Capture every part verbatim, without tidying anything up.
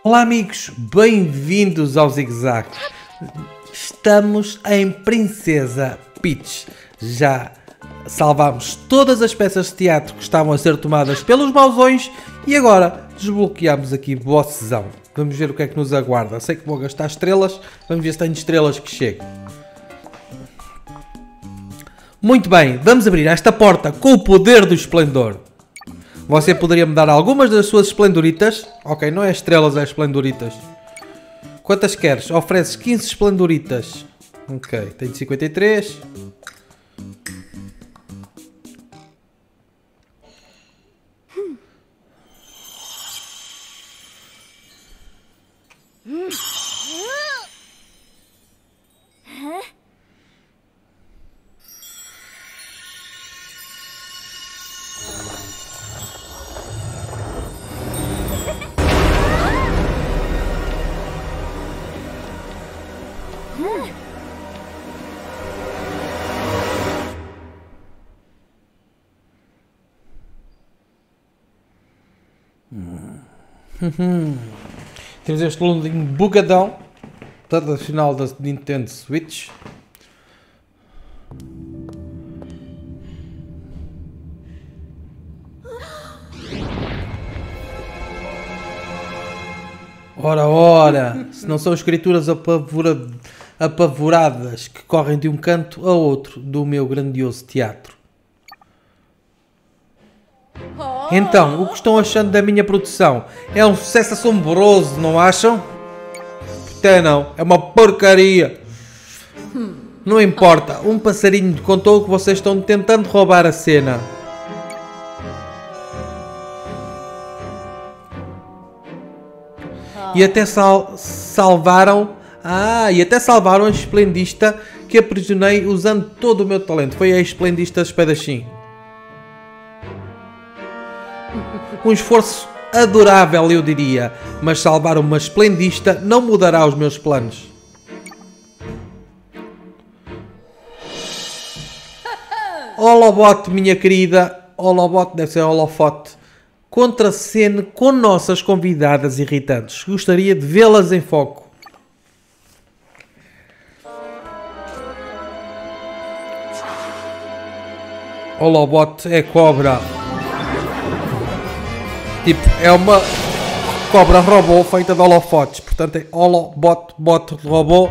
Olá amigos, bem-vindos ao Zig Zag. Estamos em Princesa Peach. Já salvámos todas as peças de teatro que estavam a ser tomadas pelos mauzões e agora desbloqueamos aqui bosszão. Vamos ver o que é que nos aguarda. Sei que vou gastar estrelas, vamos ver se tenho estrelas que cheguem. Muito bem, vamos abrir esta porta com o poder do esplendor. Você poderia me dar algumas das suas esplendoritas? Ok, não é estrelas, é esplendoritas. Quantas queres? Ofereces quinze esplendoritas. Ok, tenho cinquenta e três. Hum. Temos este lundinho bugadão tradicional da Nintendo Switch. Ora, ora, se não são escrituras apavora, apavoradas que correm de um canto a outro do meu grandioso teatro. Então, o que estão achando da minha produção? É um sucesso assombroso, não acham? Até não, é uma porcaria. Não importa, um passarinho contou que vocês estão tentando roubar a cena. E até sal salvaram... Ah, e até salvaram a esplendista que aprisionei usando todo o meu talento. Foi a esplendista espadachim. Um esforço adorável, eu diria, mas salvar uma esplendista não mudará os meus planos. Holobote, minha querida, Holobote deve ser holofote, contracene com nossas convidadas irritantes. Gostaria de vê-las em foco. Holobote é cobra. Tipo, é uma cobra robô feita de holofotes. Portanto, é holobot, bot, robô.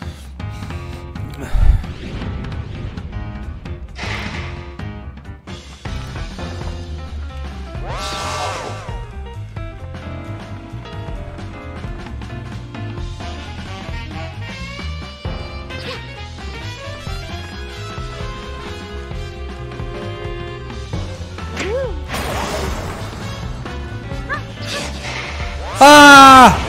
Ah!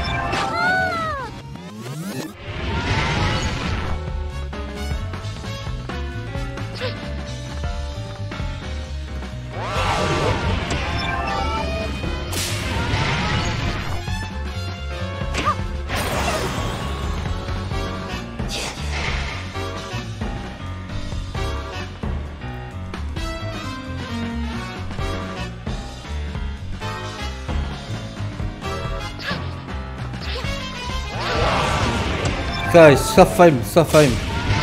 Ok, safei-me, safei-me.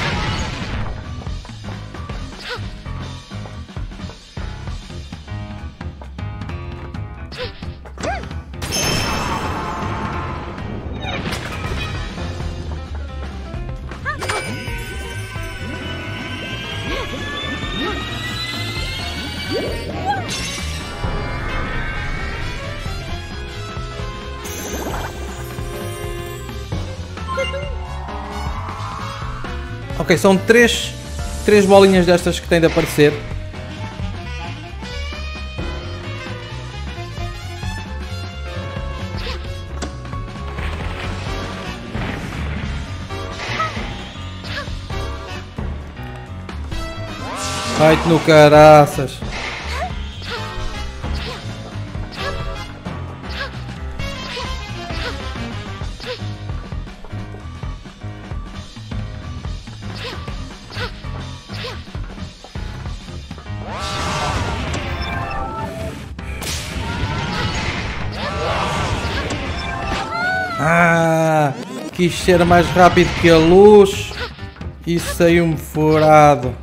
Ok, são três, três bolinhas destas que têm de aparecer. Vai-te no caraças. quis ser mais rápido que a luz e saiu-me furado.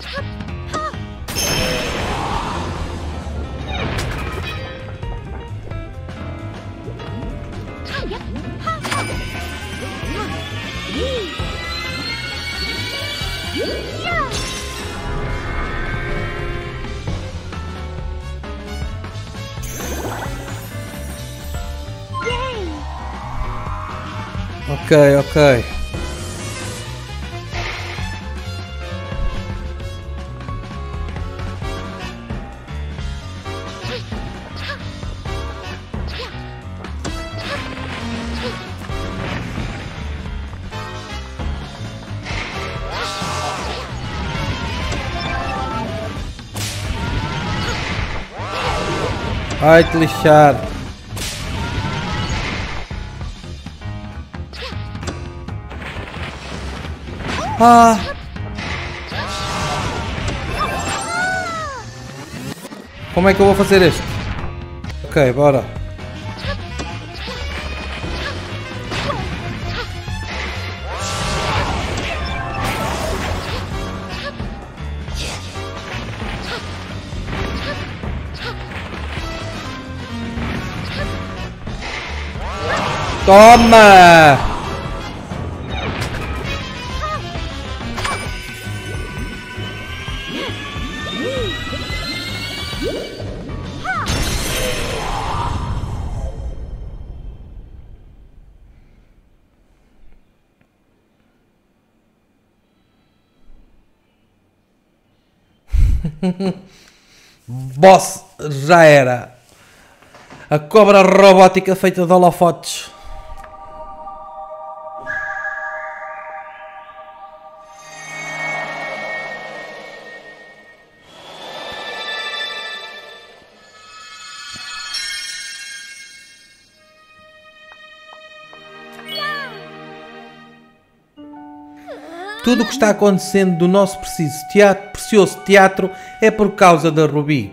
Ok, ok. Vai te lixar. Ah! Como é que eu vou fazer este? Ok, bora. Toma! Boss, já era. A cobra robótica feita de holofotes. Tudo o que está acontecendo do nosso preciso teatro, precioso teatro é por causa da Ruby.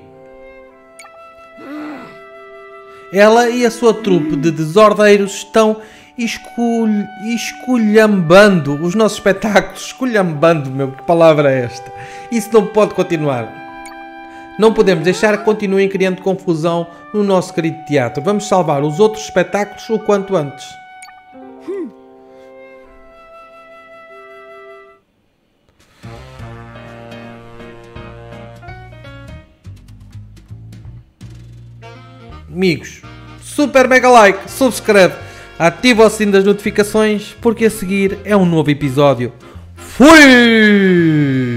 Ela e a sua trupe de desordeiros estão escul... esculhambando os nossos espetáculos. Esculhambando, meu, que palavra é esta? Isso não pode continuar. Não podemos deixar que continuem criando confusão no nosso querido teatro. Vamos salvar os outros espetáculos o quanto antes. Amigos, super mega like, subscreve, ativa o sino das notificações, porque a seguir é um novo episódio. Fui!